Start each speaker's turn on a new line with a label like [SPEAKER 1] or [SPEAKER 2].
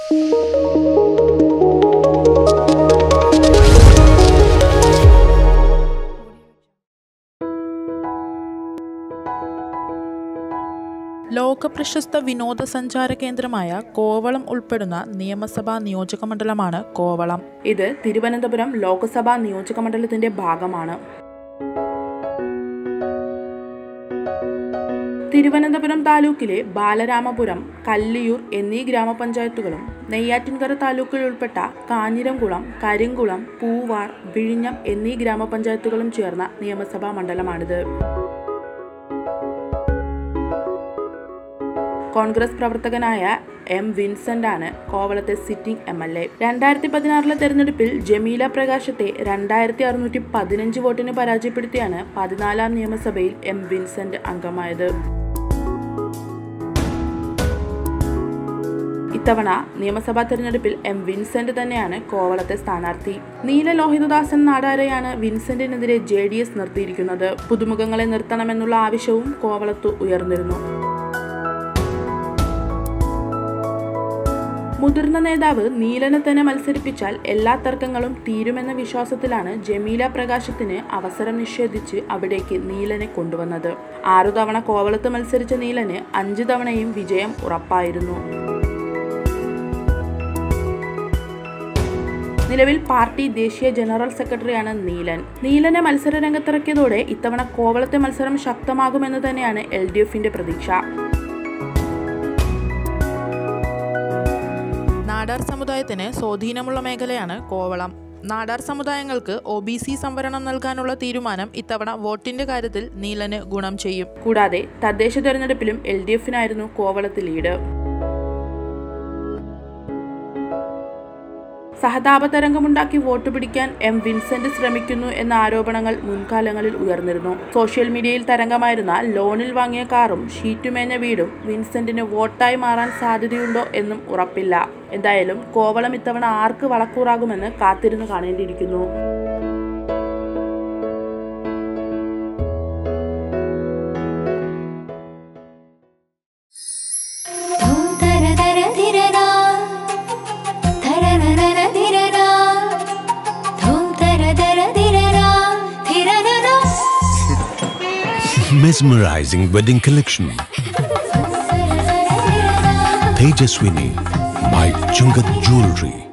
[SPEAKER 1] ലോകപ്രശസ്ത വിനോദസഞ്ചാര കേന്ദ്രമായ കോവളം ഉൾപ്പെടുന്ന നിയമസഭാ നിയോജകമണ്ഡലമാണ് കോവളം. ഇത് തിരുവനന്തപുരം ലോക്സഭാ നിയോജകമണ്ഡലത്തിന്റെ ഭാഗമാണ്. തിരുവനന്തപുരം താലൂക്കിലെ ബാലരാമപുരം, കല്ലിയൂർ എന്നീ ഗ്രാമപഞ്ചായത്തുകളും നെയ്യാറ്റിൻകര താലൂക്കിൽ ഉൾപ്പെട്ട കാഞ്ഞിരംകുളം, കരിങ്കുളം, പൂവാർ, വിഴിഞ്ഞം എന്നീ ഗ്രാമപഞ്ചായത്തുകളും ചേർന്ന നിയമസഭാ മണ്ഡലമാണിത്. കോൺഗ്രസ് പ്രവർത്തകനായ എം വിൻസെന്റ് ആണ് കോവളത്തെ സിറ്റിംഗ് MLA. 2016 തെരഞ്ഞെടുപ്പിൽ ജമീല പ്രകാശത്തെ 2615 വോട്ടിന് പരാജയപ്പെടുത്തിയാണ് 14ാം നിയമസഭയിൽ എം വിൻസെന്റ് അംഗമായത്. ഇത്തവണ നിയമസഭാ തെരഞ്ഞെടുപ്പിൽ എം വിൻസെന്റ് തന്നെയാണ് കോവളത്തെ സ്ഥാനാർത്ഥി. നീലലോഹിതദാസൻ നാടാരെയാണ് വിൻസെന്റിനെതിരെ JDS നിർത്തിയിരിക്കുന്നത്. പുതുമുഖങ്ങളെ നിർത്തണമെന്നുള്ള ആവശ്യവും കോവളത്ത് ഉയർന്നിരുന്നു. മുതിർന്ന നേതാവ് നീലനെ തന്നെ മത്സരിപ്പിച്ചാൽ എല്ലാ തർക്കങ്ങളും തീരുമെന്ന വിശ്വാസത്തിലാണ് ജമീല പ്രകാശത്തിന് അവസരം നിഷേധിച്ച് അവിടേക്ക് നീലനെ കൊണ്ടുവന്നത്. 6 തവണ കോവളത്ത് മത്സരിച്ച നീലന് 5 തവണയും വിജയം ഉറപ്പായിരുന്നു. നിലവിൽ പാർട്ടി ദേശീയ ജനറൽ സെക്രട്ടറിയാണ് നീലൻ. നീലനെ മത്സര രംഗത്തിറക്കിയതോടെ ഇത്തവണ കോവളത്തെ മത്സരം ശക്തമാകുമെന്ന് തന്നെയാണ് LDFന്റെ പ്രതീക്ഷ. നാടാർ സമുദായത്തിന് സ്വാധീനമുള്ള മേഖലയാണ് കോവളം. നാടാർ സമുദായങ്ങൾക്ക് OBC സംവരണം നൽകാനുള്ള തീരുമാനം ഇത്തവണ വോട്ടിന്റെ കാര്യത്തിൽ നീലന് ഗുണം ചെയ്യും. കൂടാതെ തദ്ദേശ തെരഞ്ഞെടുപ്പിലും LDFനായിരുന്നു കോവളത്ത് ലീഡ്. സഹതാപതരംഗമുണ്ടാക്കി വോട്ട് പിടിക്കാൻ എം വിൻസെന്റ് ശ്രമിക്കുന്നു എന്ന ആരോപണങ്ങൾ മുൻകാലങ്ങളിൽ ഉയർന്നിരുന്നു. സോഷ്യൽ മീഡിയയിൽ തരംഗമായിരുന്ന ലോണിൽ വാങ്ങിയ കാറും ഷീറ്റുമേഞ്ഞ വീടും വിൻസെന്റിന് വോട്ടായി മാറാൻ സാധ്യതയുണ്ടോ എന്നും ഉറപ്പില്ല. എന്തായാലും കോവളം ഇത്തവണ ആർക്ക് വളക്കൂറാകുമെന്ന് കാത്തിരുന്ന് കാണേണ്ടിയിരിക്കുന്നു.
[SPEAKER 2] Mesmerizing wedding collection. Tejaswini by Chungat Jewelry.